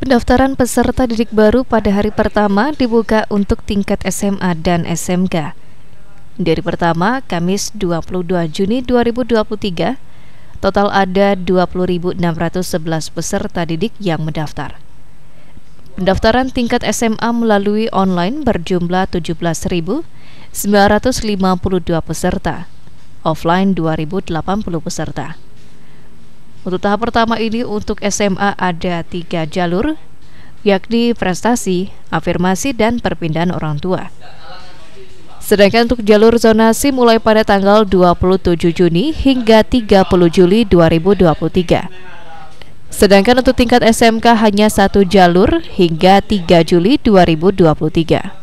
Pendaftaran peserta didik baru pada hari pertama dibuka untuk tingkat SMA dan SMK. Di hari pertama, Kamis 22 Juni 2023, total ada 20.611 peserta didik yang mendaftar. Pendaftaran tingkat SMA melalui online berjumlah 17.952 peserta, offline 2.080 peserta. Untuk tahap pertama ini untuk SMA ada 3 jalur, yakni prestasi, afirmasi, dan perpindahan orang tua. Sedangkan untuk jalur zonasi mulai pada tanggal 27 Juni hingga 30 Juli 2023. Sedangkan untuk tingkat SMK hanya 1 jalur hingga 3 Juli 2023.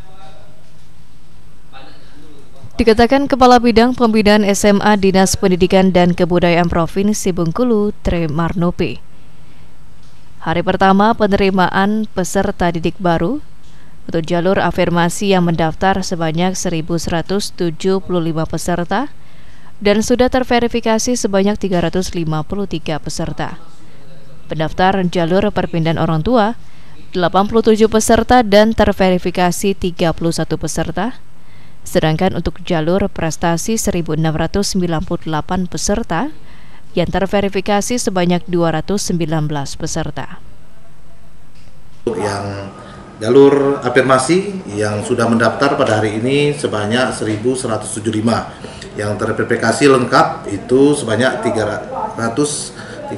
Dikatakan Kepala Bidang Pembinaan SMA Dinas Pendidikan dan Kebudayaan Provinsi Bengkulu, Tre Marnope. Hari pertama penerimaan peserta didik baru untuk jalur afirmasi yang mendaftar sebanyak 1.175 peserta dan sudah terverifikasi sebanyak 353 peserta. Pendaftar jalur perpindahan orang tua 87 peserta dan terverifikasi 31 peserta. Sedangkan untuk jalur prestasi 1.698 peserta yang terverifikasi sebanyak 219 peserta. Yang jalur afirmasi yang sudah mendaftar pada hari ini sebanyak 1.175. Yang terverifikasi lengkap itu sebanyak 353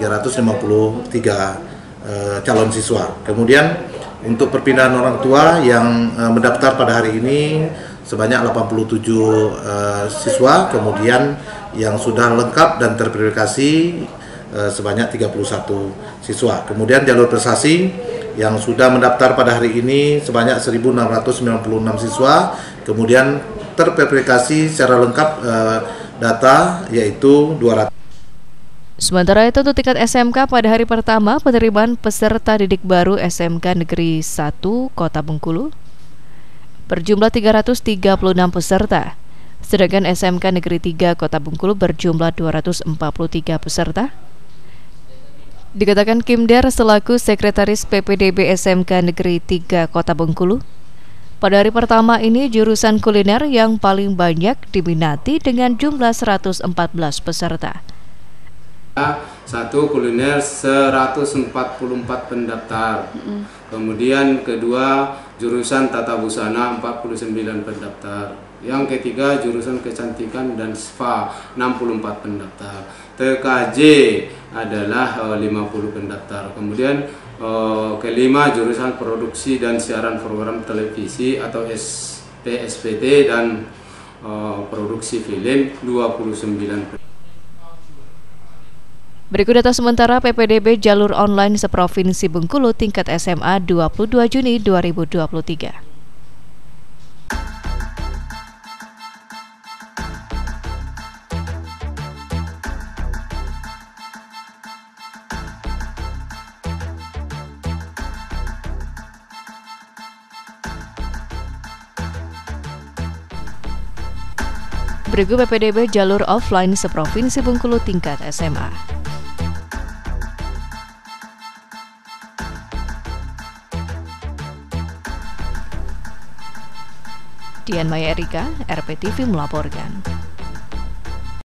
calon siswa. Kemudian untuk perpindahan orang tua yang mendaftar pada hari ini sebanyak 87 siswa, kemudian yang sudah lengkap dan terverifikasi sebanyak 31 siswa. Kemudian jalur prestasi yang sudah mendaftar pada hari ini sebanyak 1.696 siswa, kemudian terverifikasi secara lengkap data yaitu 200. Sementara itu untuk tingkat SMK pada hari pertama penerimaan peserta didik baru SMK Negeri 1 Kota Bengkulu berjumlah 336 peserta, sedangkan SMK Negeri 3 Kota Bengkulu berjumlah 243 peserta. Dikatakan Kimder selaku Sekretaris PPDB SMK Negeri 3 Kota Bengkulu, pada hari pertama ini jurusan kuliner yang paling banyak diminati dengan jumlah 114 peserta. Satu kuliner 144 pendaftar. Kemudian kedua jurusan tata busana 49 pendaftar. Yang ketiga jurusan kecantikan dan spa 64 pendaftar. TKJ adalah 50 pendaftar. Kemudian kelima jurusan produksi dan siaran program televisi atau PSPT dan produksi film 29 pendaftar. Berikut data sementara PPDB jalur online seprovinsi Bengkulu tingkat SMA 22 Juni 2023. Berikut PPDB jalur offline seprovinsi Bengkulu tingkat SMA. Dian Maya Erika, RPTV melaporkan.